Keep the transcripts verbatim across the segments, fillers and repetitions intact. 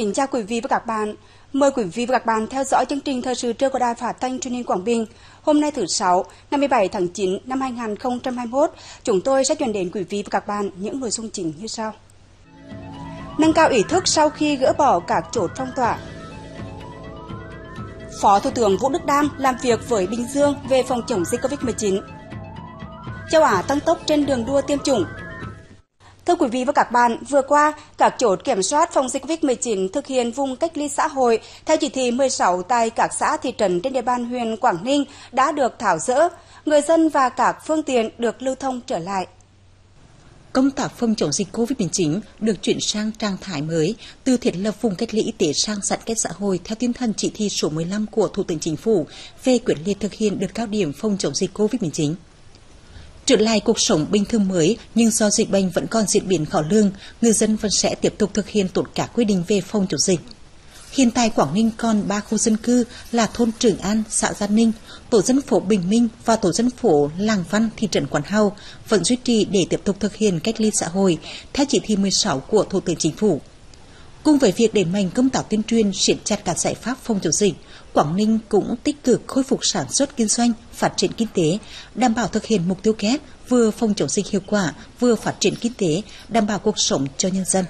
kính chào quý vị và các bạn. Mời quý vị và các bạn theo dõi chương trình thời sự trưa của Đài Phát thanh Truyền hình Quảng Bình. Hôm nay thứ Sáu, ngày mười bảy tháng chín năm hai nghìn không trăm hai mươi mốt, chúng tôi sẽ chuyển đến quý vị và các bạn những nội dung chính như sau. Nâng cao ý thức sau khi gỡ bỏ các chốt phong tỏa. Phó Thủ tướng Vũ Đức Đam làm việc với Bình Dương về phòng chống dịch Covid mười chín. Châu Á tăng tốc trên đường đua tiêm chủng. Thưa quý vị và các bạn, vừa qua, các chốt kiểm soát phòng dịch Covid mười chín thực hiện vùng cách ly xã hội theo chỉ thị mười sáu tại các xã thị trấn trên địa bàn huyện Quảng Ninh đã được tháo dỡ, người dân và các phương tiện được lưu thông trở lại. Công tác phòng chống dịch Covid mười chín được chuyển sang trạng thái mới, từ thiết lập vùng cách ly y tế sang giãn cách xã hội theo tinh thần chỉ thị số mười lăm của Thủ tướng Chính phủ về quyết liệt thực hiện đợt cao điểm phòng chống dịch Covid mười chín. Trở lại cuộc sống bình thường mới, nhưng do dịch bệnh vẫn còn diễn biến khó lường, người dân vẫn sẽ tiếp tục thực hiện tốt các quy định về phòng chống dịch. Hiện tại Quảng Ninh còn ba khu dân cư là thôn Trường An, xã Gia Ninh, tổ dân phố Bình Minh và tổ dân phố Làng Văn, thị trấn Quán Hào vẫn duy trì để tiếp tục thực hiện cách ly xã hội theo chỉ thị mười sáu của Thủ tướng Chính phủ. Cùng với việc đẩy mạnh công tác tuyên truyền, siết chặt các giải pháp phòng chống dịch, Quảng Ninh cũng tích cực khôi phục sản xuất kinh doanh, phát triển kinh tế, đảm bảo thực hiện mục tiêu kép vừa phòng chống dịch hiệu quả, vừa phát triển kinh tế, đảm bảo cuộc sống cho nhân dân.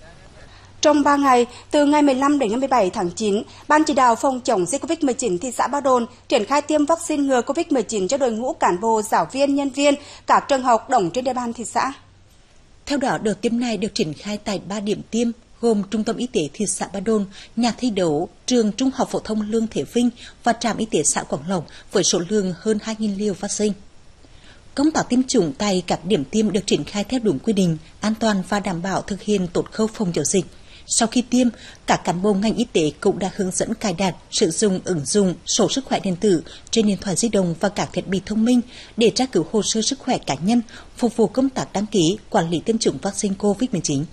Trong ba ngày, từ ngày mười lăm đến ngày mười bảy tháng chín, Ban chỉ đạo phòng chống dịch Covid mười chín thị xã Ba Đồn triển khai tiêm vaccine ngừa Covid mười chín cho đội ngũ cán bộ, giáo viên, nhân viên các trường học đóng trên địa bàn thị xã. Theo đó, đợt tiêm này được triển khai tại ba điểm tiêm gồm Trung tâm Y tế thị xã Ba Đồn, nhà thi đấu, trường Trung học phổ thông Lương Thế Vinh và trạm y tế xã Quảng Lộc với số lượng hơn hai nghìn liều vaccine. Công tác tiêm chủng tại các điểm tiêm được triển khai theo đúng quy định, an toàn và đảm bảo thực hiện tốt khâu phòng chống dịch. Sau khi tiêm, các cán bộ ngành y tế cũng đã hướng dẫn cài đặt, sử dụng ứng dụng sổ sức khỏe điện tử trên điện thoại di động và các thiết bị thông minh để tra cứu hồ sơ sức khỏe cá nhân, phục vụ công tác đăng ký, quản lý tiêm chủng vaccine Covid mười chín.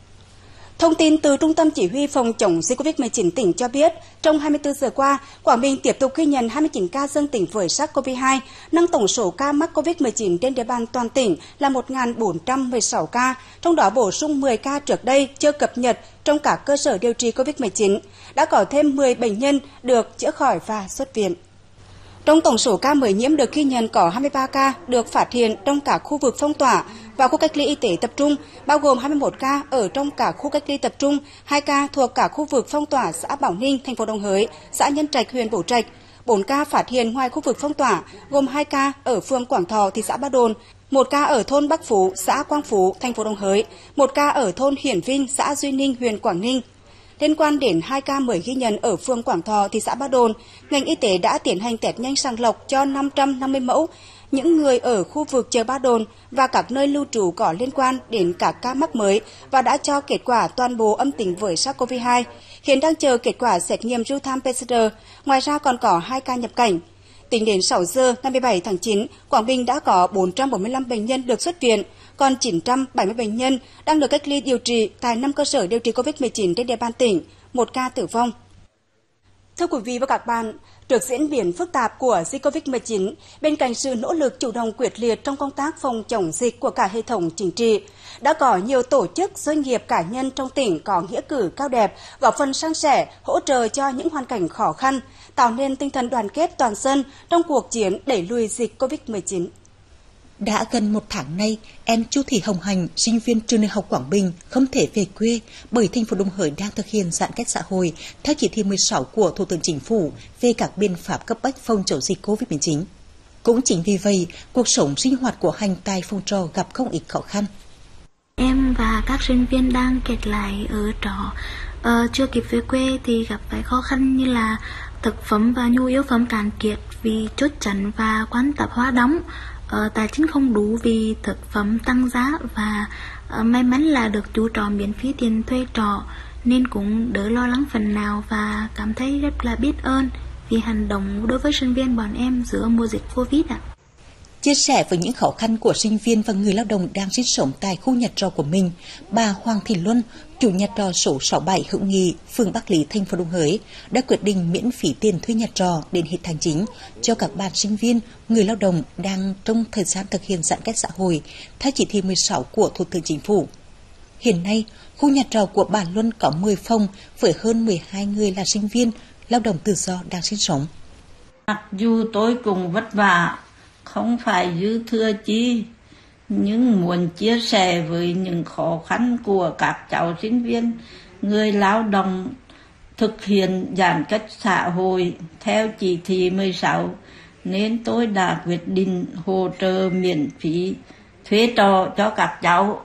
Thông tin từ Trung tâm Chỉ huy phòng chống dịch Covid mười chín tỉnh cho biết, trong hai mươi tư giờ qua, Quảng Bình tiếp tục ghi nhận hai mươi chín ca dương tính với SARS-xê o vê hai, nâng tổng số ca mắc Covid mười chín trên địa bàn toàn tỉnh là một nghìn bốn trăm mười sáu ca, trong đó bổ sung mười ca trước đây chưa cập nhật trong các cơ sở điều trị Covid mười chín. Đã có thêm mười bệnh nhân được chữa khỏi và xuất viện. Trong tổng số ca mới nhiễm được ghi nhận có hai mươi ba ca được phát hiện trong các khu vực phong tỏa và khu cách ly y tế tập trung, bao gồm hai mươi mốt ca ở trong cả khu cách ly tập trung, hai ca thuộc cả khu vực phong tỏa xã Bảo Ninh, thành phố Đồng Hới, xã Nhân Trạch, huyện Bố Trạch, bốn ca phát hiện ngoài khu vực phong tỏa, gồm hai ca ở phường Quảng Thọ, thị xã Ba Đồn, một ca ở thôn Bắc Phú, xã Quang Phú, thành phố Đồng Hới, một ca ở thôn Hiển Vinh, xã Duy Ninh, huyện Quảng Ninh. Liên quan đến hai ca mới ghi nhận ở phường Quảng Thọ, thị xã Ba Đồn, ngành y tế đã tiến hành test nhanh sàng lọc cho năm trăm năm mươi mẫu những người ở khu vực chợ Ba Đồn và các nơi lưu trú có liên quan đến các ca mắc mới và đã cho kết quả toàn bộ âm tính với SARS-xê o vê hai. Hiện đang chờ kết quả xét nghiệm real-time pê xê rờ. Ngoài ra còn có hai ca nhập cảnh. Tính đến sáu giờ ngày mười bảy tháng chín, Quảng Bình đã có bốn trăm bốn mươi lăm bệnh nhân được xuất viện, còn chín trăm bảy mươi bệnh nhân đang được cách ly điều trị tại năm cơ sở điều trị Covid mười chín trên địa bàn tỉnh, một ca tử vong. Thưa quý vị và các bạn, trước diễn biến phức tạp của dịch Covid mười chín, bên cạnh sự nỗ lực chủ động quyết liệt trong công tác phòng chống dịch của cả hệ thống chính trị, đã có nhiều tổ chức, doanh nghiệp, cá nhân trong tỉnh có nghĩa cử cao đẹp, góp phần san sẻ, hỗ trợ cho những hoàn cảnh khó khăn, tạo nên tinh thần đoàn kết toàn dân trong cuộc chiến đẩy lùi dịch Covid mười chín. Đã gần một tháng nay, em Chu Thị Hồng Hạnh, sinh viên trường đại học Quảng Bình, không thể về quê bởi thành phố Đồng Hới đang thực hiện giãn cách xã hội theo chỉ thị mười sáu của Thủ tướng Chính phủ về các biện pháp cấp bách phòng chống dịch Covid mười chín. Cũng chính vì vậy, cuộc sống sinh hoạt của Hạnh tại phòng trọ gặp không ít khó khăn. Em và các sinh viên đang kẹt lại ở trọ, ờ, chưa kịp về quê thì gặp phải khó khăn như là thực phẩm và nhu yếu phẩm cạn kiệt vì chốt chặn và quán tạp hóa đóng. Ờ, tài chính không đủ vì thực phẩm tăng giá và uh, may mắn là được chủ trọ miễn phí tiền thuê trọ nên cũng đỡ lo lắng phần nào và cảm thấy rất là biết ơn vì hành động đối với sinh viên bọn em giữa mùa dịch Covid ạ. Chia sẻ với những khó khăn của sinh viên và người lao động đang sinh sống tại khu nhà trọ của mình, bà Hoàng Thị Luân, chủ nhà trọ số sáu mươi bảy Hữu Nghị, phường Bắc Lý, thành phố Đồng Hới, đã quyết định miễn phí tiền thuê nhà trọ đến hết tháng chín cho các bạn sinh viên, người lao động đang trong thời gian thực hiện giãn cách xã hội theo chỉ thị mười sáu của Thủ tướng Chính phủ. Hiện nay, Khu nhà trọ của bà Luân có mười phòng với hơn mười hai người là sinh viên, lao động tự do đang sinh sống. Mặc dù tôi cũng vất vả, không phải dư thừa chi, nhưng muốn chia sẻ với những khó khăn của các cháu sinh viên, người lao động thực hiện giãn cách xã hội theo chỉ thị mười sáu, nên tôi đã quyết định hỗ trợ miễn phí thuê trọ cho các cháu.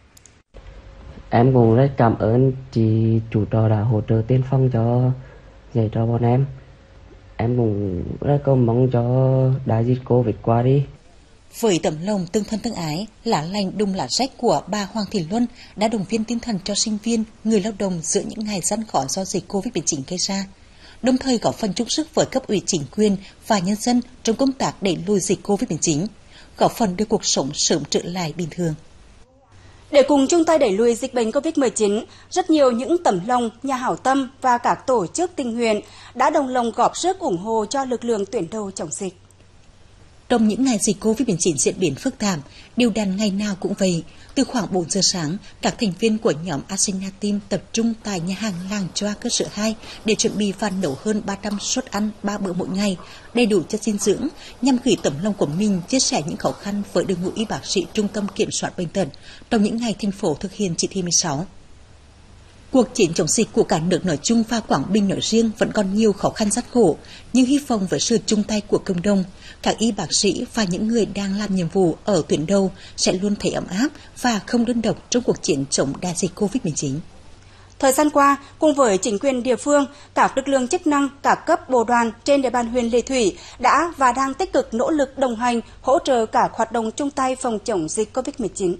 Em cũng rất cảm ơn chị chủ trọ đã hỗ trợ tiền phòng cho dạy cho bọn em. Em cũng rất cầu mong cho đại dịch Covid qua đi. Với tấm lòng tương thân tương ái, lá lành đùm lá rách của bà Hoàng Thị Luân đã động viên tinh thần cho sinh viên, người lao động giữa những ngày gian khó do dịch Covid mười chín gây ra, đồng thời góp phần chung sức với cấp ủy chính quyền và nhân dân trong công tác đẩy lùi dịch Covid mười chín, góp phần đưa cuộc sống sớm trở lại bình thường. Để cùng chung tay đẩy lùi dịch bệnh Covid mười chín, rất nhiều những tấm lòng, nhà hảo tâm và các tổ chức tình nguyện đã đồng lòng góp sức ủng hộ cho lực lượng tuyến đầu chống dịch. Trong những ngày dịch Covid mười chín diễn biến phức tạp, đều đặn ngày nào cũng vậy. Từ khoảng bốn giờ sáng, các thành viên của nhóm Asina Team tập trung tại nhà hàng Làng Choa cơ sở hai để chuẩn bị và nấu hơn ba trăm suất ăn ba bữa mỗi ngày, đầy đủ chất dinh dưỡng, nhằm gửi tấm lòng của mình chia sẻ những khó khăn với đội ngũ y bác sĩ Trung tâm Kiểm soát Bệnh tật trong những ngày thành phố thực hiện chỉ thị mười sáu. Cuộc chiến chống dịch của cả nước nói chung và Quảng Bình nói riêng vẫn còn nhiều khó khăn gian khổ, nhưng hy vọng với sự chung tay của cộng đồng, các y bác sĩ và những người đang làm nhiệm vụ ở tuyến đầu sẽ luôn thấy ấm áp và không đơn độc trong cuộc chiến chống đại dịch Covid mười chín. Thời gian qua, cùng với chính quyền địa phương, các lực lượng chức năng, các cấp bộ đoàn trên địa bàn huyện Lệ Thủy đã và đang tích cực nỗ lực đồng hành, hỗ trợ các hoạt động chung tay phòng chống dịch Covid mười chín.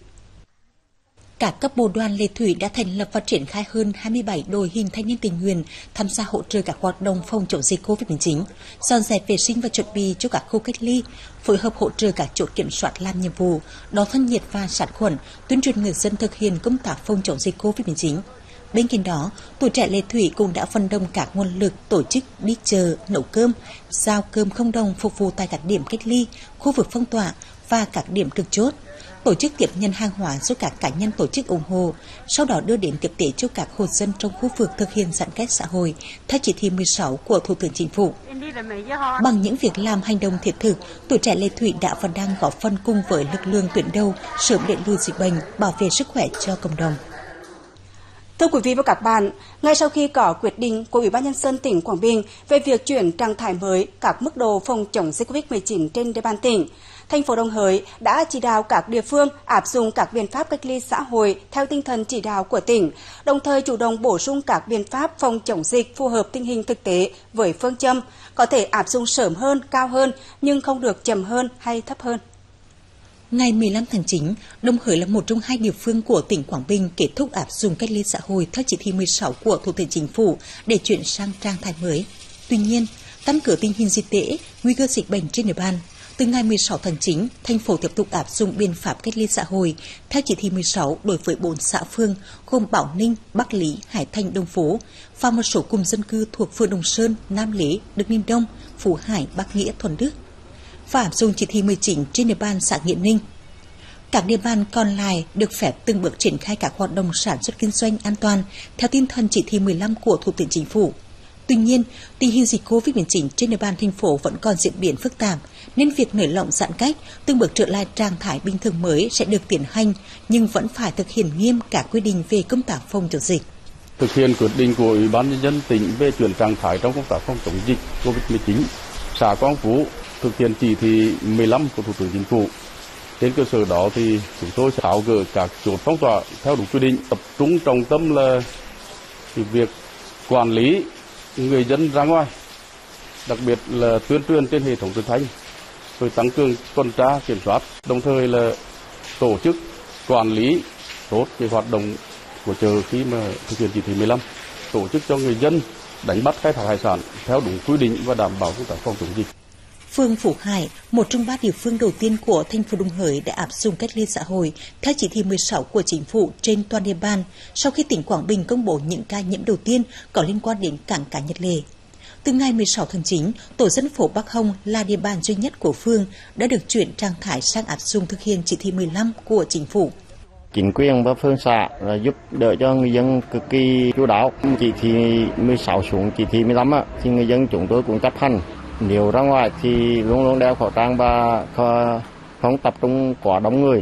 Các cấp bộ đoàn Lệ Thủy đã thành lập và triển khai hơn hai mươi bảy đội hình thanh niên tình nguyện tham gia hỗ trợ các hoạt động phòng chống dịch Covid mười chín, dọn dẹp vệ sinh và chuẩn bị cho các khu cách ly, phối hợp hỗ trợ các chốt kiểm soát làm nhiệm vụ, đo thân nhiệt và sát khuẩn, tuyên truyền người dân thực hiện công tác phòng chống dịch Covid mười chín. Bên cạnh đó, tuổi trẻ Lệ Thủy cũng đã vận động các nguồn lực tổ chức đi chợ, nấu cơm, giao cơm không đồng phục vụ tại các điểm cách ly, khu vực phong tỏa và các điểm trực chốt, tổ chức tiếp nhận hàng hóa do các cá nhân tổ chức ủng hộ, sau đó đưa đến tiếp tế cho các hộ dân trong khu vực thực hiện giãn cách xã hội theo chỉ thị mười sáu của Thủ tướng Chính phủ. Bằng những việc làm hành động thiết thực, tuổi trẻ Lệ Thủy đã và đang góp phần cùng với lực lượng tuyến đầu sớm đẩy lùi dịch bệnh, bảo vệ sức khỏe cho cộng đồng. Thưa quý vị và các bạn, ngay sau khi có quyết định của Ủy ban Nhân dân tỉnh Quảng Bình về việc chuyển trạng thái mới các mức độ phòng chống dịch Covid mười chín trên địa bàn tỉnh, thành phố Đồng Hới đã chỉ đạo các địa phương áp dụng các biện pháp cách ly xã hội theo tinh thần chỉ đạo của tỉnh, đồng thời chủ động bổ sung các biện pháp phòng chống dịch phù hợp tình hình thực tế với phương châm có thể áp dụng sớm hơn, cao hơn nhưng không được chậm hơn hay thấp hơn. Ngày mười lăm tháng chín, Đồng Hới là một trong hai địa phương của tỉnh Quảng Bình kết thúc áp dụng cách ly xã hội theo chỉ thị mười sáu của Thủ tướng Chính phủ để chuyển sang trạng thái mới. Tuy nhiên, căn cứ tình hình dịch tễ, nguy cơ dịch bệnh trên địa bàn, từ ngày mười sáu tháng chín, thành phố tiếp tục áp dụng biện pháp cách ly xã hội theo chỉ thị mười sáu đối với bốn xã phường gồm Bảo Ninh, Bắc Lý, Hải Thành, Đông Phố và một số cụm dân cư thuộc phường Đồng Sơn, Nam Lý, Đức Ninh Đông, Phú Hải, Bắc Nghĩa, Thuận Đức và áp dụng chỉ thị mười chín trên địa bàn xã Nghĩa Ninh. Các địa bàn còn lại được phép từng bước triển khai các hoạt động sản xuất kinh doanh an toàn theo tinh thần chỉ thị mười lăm của Thủ tướng Chính phủ. Tuy nhiên, tình hình dịch Covid mười chín trên địa bàn thành phố vẫn còn diễn biến phức tạp, nên việc nới lỏng giãn cách, từng bước trở lại trạng thái bình thường mới sẽ được tiến hành, nhưng vẫn phải thực hiện nghiêm các quy định về công tác phòng chống dịch. Thực hiện quyết định của Ủy ban Nhân dân tỉnh về chuyển trạng thái trong công tác phòng chống dịch Covid mười chín, xã Quang Phú thực hiện chỉ thị mười lăm của Thủ tướng Chính phủ. Trên cơ sở đó thì chúng tôi sẽ tháo gỡ các chốt phong tỏa theo đúng quy định, tập trung trọng tâm là việc quản lý người dân ra ngoài, đặc biệt là tuyên truyền trên hệ thống truyền thanh, rồi tăng cường tuần tra kiểm soát, đồng thời là tổ chức quản lý tốt cái hoạt động của chợ khi mà thực hiện chỉ thị mười lăm, tổ chức cho người dân đánh bắt khai thác hải sản theo đúng quy định và đảm bảo công tác phòng chống dịch. Phường Phú Hải, một trong ba địa phương đầu tiên của thành phố Đồng Hới đã áp dụng cách ly xã hội theo chỉ thị mười sáu của Chính phủ trên toàn địa bàn sau khi tỉnh Quảng Bình công bố những ca nhiễm đầu tiên có liên quan đến cảng cá Nhật Lệ. Từ ngày mười sáu tháng chín, tổ dân phố Bắc Hồng là địa bàn duy nhất của phường đã được chuyển trạng thái sang áp dụng thực hiện chỉ thị mười lăm của Chính phủ. Chính quyền và phường xã là giúp đỡ cho người dân cực kỳ chu đáo. Chỉ thị mười sáu xuống chỉ thị mười lăm á, thì người dân chúng tôi cũng chấp hành. Nếu ra ngoài thì luôn luôn đeo khẩu trang và không tập trung quá đông người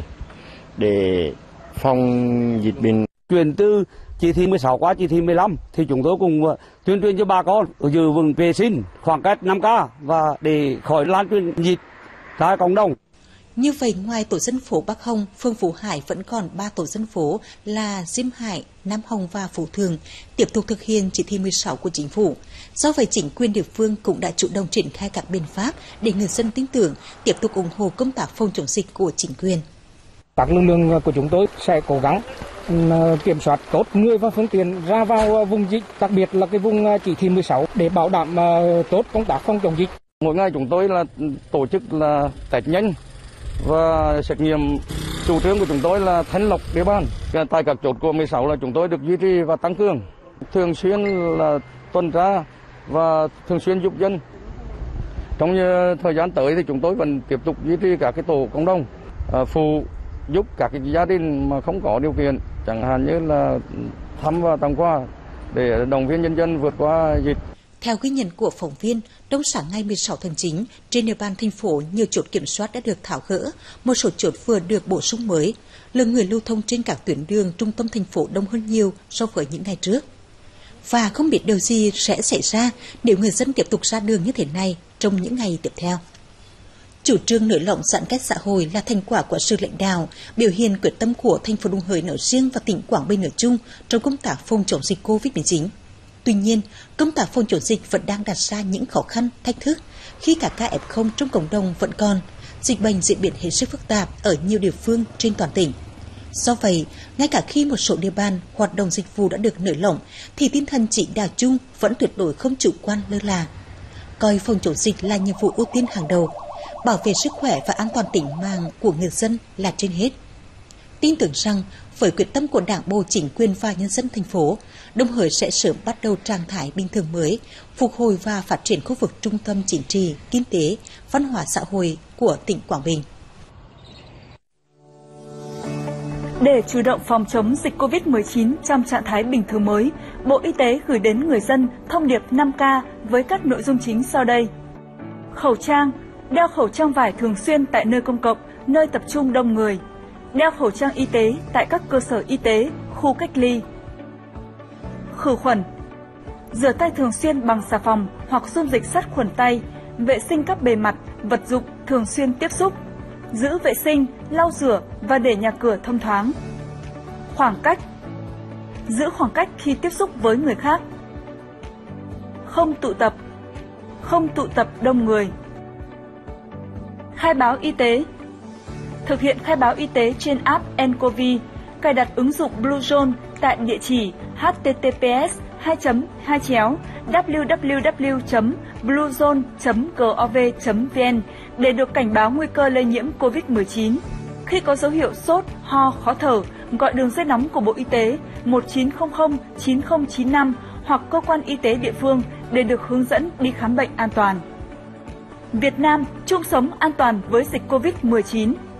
để phòng dịch bệnh. Chuyển từ chỉ thị mười sáu qua chỉ thị mười lăm thì chúng tôi cùng tuyên truyền cho bà con giữ vững vệ sinh, khoảng cách năm ca và để khỏi lan truyền dịch ra cộng đồng. Như vậy, ngoài tổ dân phố Bắc Hồng, phường Phú Hải vẫn còn ba tổ dân phố là Diêm Hải, Nam Hồng và Phú Thường tiếp tục thực hiện chỉ thị mười sáu của chính phủ. Do vậy, chính quyền địa phương cũng đã chủ động triển khai các biện pháp để người dân tin tưởng, tiếp tục ủng hộ công tác phòng chống dịch của chính quyền. Các lực lượng của chúng tôi sẽ cố gắng kiểm soát tốt người và phương tiện ra vào vùng dịch, đặc biệt là cái vùng chỉ thị mười sáu để bảo đảm tốt công tác phòng chống dịch. Mỗi ngày chúng tôi là tổ chức là test nhanh và xét nghiệm. Chủ trương của chúng tôi là thanh lọc địa bàn. Tại các chốt của mười sáu là chúng tôi được duy trì và tăng cường, thường xuyên là tuần tra và thường xuyên giúp dân. Trong thời gian tới thì chúng tôi vẫn tiếp tục duy trì các cái tổ cộng đồng phụ giúp các cái gia đình mà không có điều kiện, chẳng hạn như là thăm và tặng quà để động viên nhân dân vượt qua dịch. Theo ghi nhận của phóng viên, trong sáng ngày mười sáu tháng chín, trên địa bàn thành phố, nhiều chốt kiểm soát đã được tháo gỡ, một số chốt vừa được bổ sung mới. Lượng người lưu thông trên các tuyến đường trung tâm thành phố đông hơn nhiều so với những ngày trước. Và không biết điều gì sẽ xảy ra nếu người dân tiếp tục ra đường như thế này trong những ngày tiếp theo. Chủ trương nới lỏng giãn cách xã hội là thành quả của sự lãnh đạo, biểu hiện quyết tâm của thành phố Đồng Hới nói riêng và tỉnh Quảng Bình nói chung trong công tác phòng chống dịch Covid mười chín. Tuy nhiên, công tác phòng chống dịch vẫn đang đặt ra những khó khăn, thách thức khi cả ca ép không trong cộng đồng vẫn còn. Dịch bệnh diễn biến hết sức phức tạp ở nhiều địa phương trên toàn tỉnh. Do vậy, ngay cả khi một số địa bàn hoạt động dịch vụ đã được nới lỏng, thì tinh thần chỉ đạo chung vẫn tuyệt đối không chủ quan lơ là. Coi phòng chống dịch là nhiệm vụ ưu tiên hàng đầu, bảo vệ sức khỏe và an toàn tính mạng của người dân là trên hết. Tin tưởng rằng, với quyết tâm của Đảng bộ, chính quyền và nhân dân thành phố, Đồng Hới sẽ sớm bắt đầu trạng thái bình thường mới, phục hồi và phát triển khu vực trung tâm chính trị, kinh tế, văn hóa xã hội của tỉnh Quảng Bình. Để chủ động phòng chống dịch Covid mười chín trong trạng thái bình thường mới, Bộ Y tế gửi đến người dân thông điệp năm K với các nội dung chính sau đây. Khẩu trang, đeo khẩu trang vải thường xuyên tại nơi công cộng, nơi tập trung đông người. Đeo khẩu trang y tế tại các cơ sở y tế, khu cách ly. Khử khuẩn. Rửa tay thường xuyên bằng xà phòng hoặc dung dịch sát khuẩn tay, vệ sinh các bề mặt, vật dụng thường xuyên tiếp xúc. Giữ vệ sinh, lau rửa và để nhà cửa thông thoáng. Khoảng cách. Giữ khoảng cách khi tiếp xúc với người khác. Không tụ tập. Không tụ tập đông người. Khai báo y tế. Thực hiện khai báo y tế trên app nCoV, cài đặt ứng dụng Bluezone tại địa chỉ h t t p s hai hai chéo w w w chấm bluezone chấm gov chấm v n để được cảnh báo nguy cơ lây nhiễm Covid mười chín. Khi có dấu hiệu sốt, ho, khó thở, gọi đường dây nóng của Bộ Y tế một chín không không chín không chín năm hoặc cơ quan y tế địa phương để được hướng dẫn đi khám bệnh an toàn. Việt Nam chung sống an toàn với dịch Covid mười chín.